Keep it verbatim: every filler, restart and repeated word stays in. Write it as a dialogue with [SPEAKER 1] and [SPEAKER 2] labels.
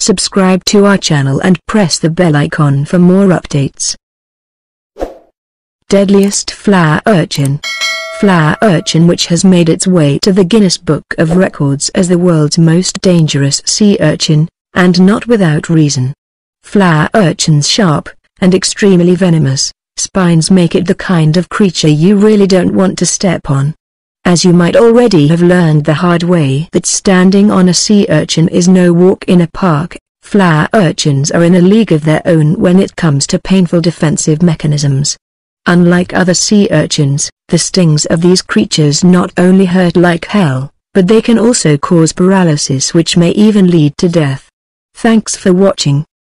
[SPEAKER 1] Subscribe to our channel and press the bell icon for more updates. Deadliest flower urchin. Flower urchin, which has made its way to the Guinness Book of Records as the world's most dangerous sea urchin, and not without reason. Flower urchin's sharp, and extremely venomous, spines make it the kind of creature you really don't want to step on. As you might already have learned the hard way that standing on a sea urchin is no walk in a park, flower urchins are in a league of their own when it comes to painful defensive mechanisms. Unlike other sea urchins, the stings of these creatures not only hurt like hell, but they can also cause paralysis, which may even lead to death. Thanks for watching.